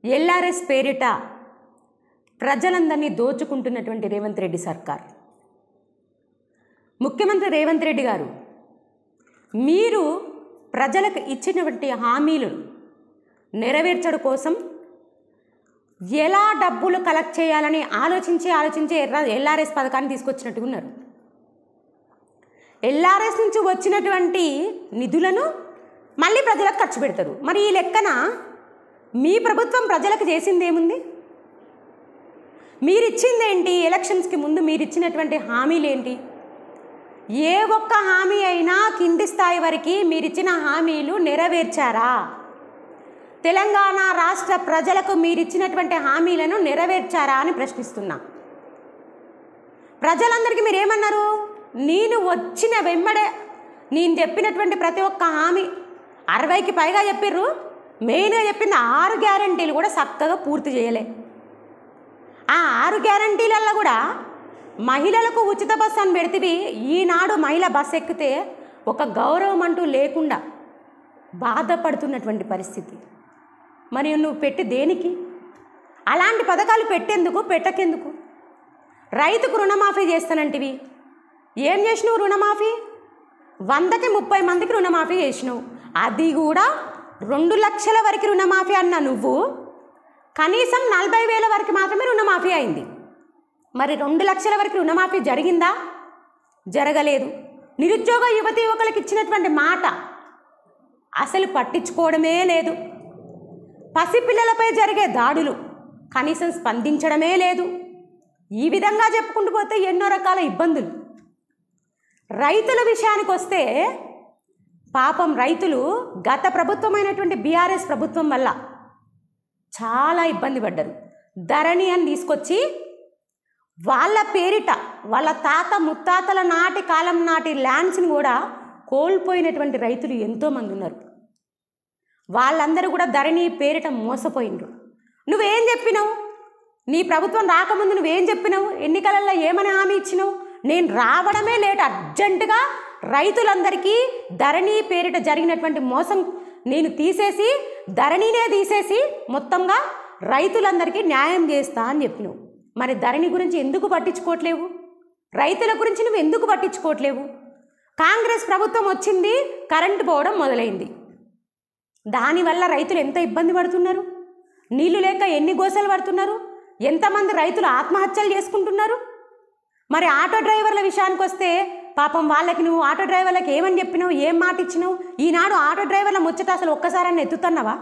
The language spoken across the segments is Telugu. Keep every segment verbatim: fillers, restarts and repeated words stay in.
ఎల్ఆర్ఎస్ పేరిట ప్రజలందరినీ దోచుకుంటున్నటువంటి రేవంత్ రెడ్డి సర్కార్. ముఖ్యమంత్రి రేవంత్ రెడ్డి గారు, మీరు ప్రజలకు ఇచ్చినటువంటి హామీలను నెరవేర్చడం కోసం ఎలా డబ్బులు కలెక్ట్ చేయాలని ఆలోచించి ఆలోచించి ఎల్ఆర్ఎస్ పథకాన్ని తీసుకొచ్చినట్టుగా ఉన్నారు. ఎల్ఆర్ఎస్ నుంచి వచ్చినటువంటి నిధులను మళ్ళీ ప్రజలకు ఖర్చు పెడతారు. మరి ఈ లెక్కన మీ ప్రభుత్వం ప్రజలకు చేసింది ఏముంది? మీరిచ్చిందేంటి? ఎలక్షన్స్కి ముందు మీరు ఇచ్చినటువంటి హామీలు ఏంటి? ఏ ఒక్క హామీ అయినా కింది స్థాయి వరకు మీరిచ్చిన హామీలు నెరవేర్చారా? తెలంగాణ రాష్ట్ర ప్రజలకు మీరిచ్చినటువంటి హామీలను నెరవేర్చారా అని ప్రశ్నిస్తున్నా. ప్రజలందరికీ మీరేమన్నారు? నేను వచ్చిన వెంబడే నేను చెప్పినటువంటి ప్రతి ఒక్క హామీ అరవైకి పైగా చెప్పిర్రు. మెయిన్గా చెప్పిన ఆరు గ్యారంటీలు కూడా చక్కగా పూర్తి చేయలే. ఆ ఆరు గ్యారంటీలలో కూడా మహిళలకు ఉచిత బస్సు అని పెడితే ఈనాడు మహిళ బస్సు ఎక్కితే ఒక గౌరవం అంటూ లేకుండా బాధపడుతున్నటువంటి పరిస్థితి. మరి నువ్వు పెట్టి దేనికి? అలాంటి పథకాలు పెట్టేందుకు, పెట్టకెందుకు? రైతుకు రుణమాఫీ చేస్తానంటివి, ఏం చేసినావు? రుణమాఫీ వందకి ముప్పై మందికి రుణమాఫీ చేసినావు. అది కూడా రెండు లక్షల వరకు రుణమాఫీ అన్న నువ్వు కనీసం నలభై వేల వరకు మాత్రమే రుణమాఫీ అయింది. మరి రెండు లక్షల వరకు రుణమాఫీ జరిగిందా? జరగలేదు. నిరుద్యోగ యువతి యువకులకు ఇచ్చినటువంటి మాట అసలు పట్టించుకోవడమే లేదు. పసిపిల్లలపై జరిగే దాడులు కనీసం స్పందించడమే లేదు. ఈ విధంగా చెప్పుకుంటూ పోతే ఎన్నో రకాల ఇబ్బందులు. రైతుల విషయానికి వస్తే పాపం రైతులు గత ప్రభుత్వమైనటువంటి బీఆర్ఎస్ ప్రభుత్వం వల్ల చాలా ఇబ్బంది పడ్డారు. ధరణి అని తీసుకొచ్చి వాళ్ళ పేరిట వాళ్ళ తాత ముత్తాతల నాటి కాలం నాటి ల్యాండ్స్ని కూడా కోల్పోయినటువంటి రైతులు ఎంతోమంది ఉన్నారు. వాళ్ళందరూ కూడా ధరణి పేరిట మోసపోయిండ్రు. నువ్వేం చెప్పినావు? నీ ప్రభుత్వం రాకముందు నువ్వేం చెప్పినావు? ఎన్నికలలో ఏమని హామీ ఇచ్చినావు? నేను రావడమే లేట్, అర్జెంటుగా రైతులందరికీ ధరణి పేరిట జరిగినటువంటి మోసం నేను తీసేసి ధరణినే తీసేసి మొత్తంగా రైతులందరికీ న్యాయం చేస్తా అని చెప్పినావు. మరి ధరణి గురించి ఎందుకు పట్టించుకోవట్లేవు? రైతుల గురించి నువ్వు ఎందుకు పట్టించుకోవట్లేవు? కాంగ్రెస్ ప్రభుత్వం వచ్చింది, కరెంటు పోవడం మొదలైంది. దానివల్ల రైతులు ఎంత ఇబ్బంది పడుతున్నారు? నీళ్లు లేక ఎన్ని గోసలు పడుతున్నారు? ఎంతమంది రైతులు ఆత్మహత్యలు చేసుకుంటున్నారు? మరి ఆటో డ్రైవర్ల విషయానికి వస్తే పాపం వాళ్ళకి నువ్వు ఆటో డ్రైవర్లకు ఏమని చెప్పినావు? ఏం మాట ఇచ్చినావు? ఈనాడు ఆటో డ్రైవర్ల ముచ్చట అసలు ఒక్కసారన్నా ఎత్తుతున్నావా?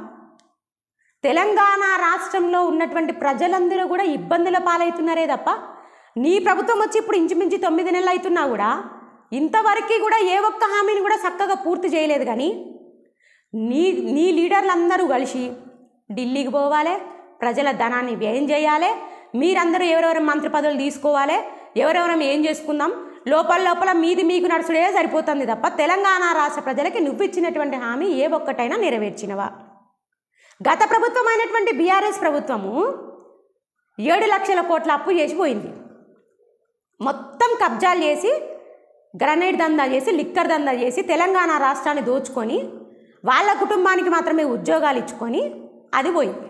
తెలంగాణ రాష్ట్రంలో ఉన్నటువంటి ప్రజలందరూ కూడా ఇబ్బందుల పాలవుతున్నారే తప్ప నీ ప్రభుత్వం వచ్చి ఇప్పుడు ఇంచుమించు తొమ్మిది నెలలు అవుతున్నా కూడా ఇంతవరకు కూడా ఏ ఒక్క హామీని కూడా చక్కగా పూర్తి చేయలేదు. కానీ నీ నీ లీడర్లందరూ కలిసి ఢిల్లీకి పోవాలి, ప్రజల ధనాన్ని వ్యయం చేయాలి, మీరందరూ ఎవరెవరు మంత్రి పదవులు తీసుకోవాలి, ఎవరెవరం ఏం చేసుకుందాం, లోపల లోపల మీది మీకు నడుచుడే సరిపోతుంది తప్ప తెలంగాణ రాష్ట్ర ప్రజలకి నువ్వు ఇచ్చినటువంటి హామీ ఏ ఒక్కటైనా నెరవేర్చినవా? గత ప్రభుత్వం అయినటువంటి బీఆర్ఎస్ ప్రభుత్వము ఏడు లక్షల కోట్ల అప్పు చేసి పోయింది. మొత్తం కబ్జాలు చేసి గ్రనైట్ దందా చేసి లిక్కర్ దందా చేసి తెలంగాణ రాష్ట్రాన్ని దోచుకొని వాళ్ళ కుటుంబానికి మాత్రమే ఉద్యోగాలు ఇచ్చుకొని అది పోయింది.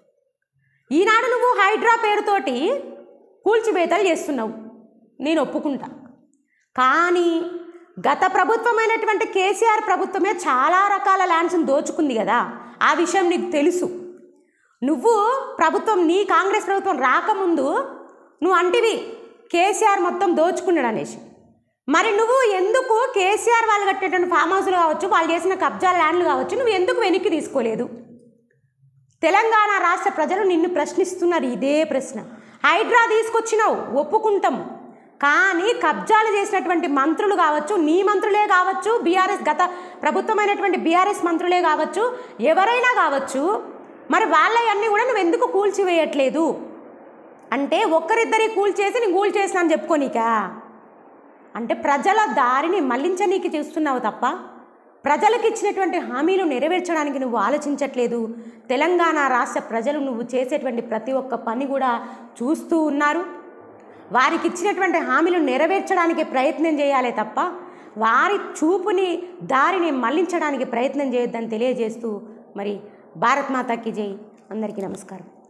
ఈనాడు నువ్వు హైడ్రా పేరుతోటి కూల్చివేతలు చేస్తున్నావు, నేను ఒప్పుకుంటా. కానీ గత ప్రభుత్వమైనటువంటి కేసీఆర్ ప్రభుత్వమే చాలా రకాల ల్యాండ్స్ని దోచుకుంది కదా, ఆ విషయం నీకు తెలుసు. నువ్వు ప్రభుత్వం నీ కాంగ్రెస్ ప్రభుత్వం రాకముందు నువ్వు అంటివి కేసీఆర్ మొత్తం దోచుకున్నాడు అనేసి. మరి నువ్వు ఎందుకు కేసీఆర్ వాళ్ళు కట్టేటువంటి ఫామ్ హౌస్లు కావచ్చు, వాళ్ళు చేసిన కబ్జా ల్యాండ్లు కావచ్చు, నువ్వు ఎందుకు వెనక్కి తీసుకోలేదు? తెలంగాణ రాష్ట్ర ప్రజలు నిన్ను ప్రశ్నిస్తున్నారు ఇదే ప్రశ్న. హైడ్రా తీసుకొచ్చినావు, ఒప్పుకుంటాము. కానీ కబ్జాలు చేసినటువంటి మంత్రులు కావచ్చు, నీ మంత్రులే కావచ్చు, బీఆర్ఎస్ గత ప్రభుత్వమైనటువంటి బీఆర్ఎస్ మంత్రులే కావచ్చు, ఎవరైనా కావచ్చు, మరి వాళ్ళవన్నీ కూడా నువ్వు ఎందుకు కూల్చివేయట్లేదు? అంటే ఒక్కరిద్దరి కూల్చేసి నేను కూల్ చేసిన అని చెప్పుకోనీకా? అంటే ప్రజల దారిని మళ్లించనీకి చూస్తున్నావు తప్ప ప్రజలకు ఇచ్చినటువంటి హామీలు నెరవేర్చడానికి నువ్వు ఆలోచించట్లేదు. తెలంగాణ రాష్ట్ర ప్రజలు నువ్వు చేసేటువంటి ప్రతి ఒక్క పని కూడా చూస్తూ ఉన్నారు. వారికి ఇచ్చినటువంటి హామీలు నెరవేర్చడానికి ప్రయత్నం చేయాలి తప్ప వారి చూపుని దారిని మళ్లించడానికి ప్రయత్నం చేయొద్దని తెలియజేస్తూ మరి భారత్ మాతాకి జై. అందరికీ నమస్కారం.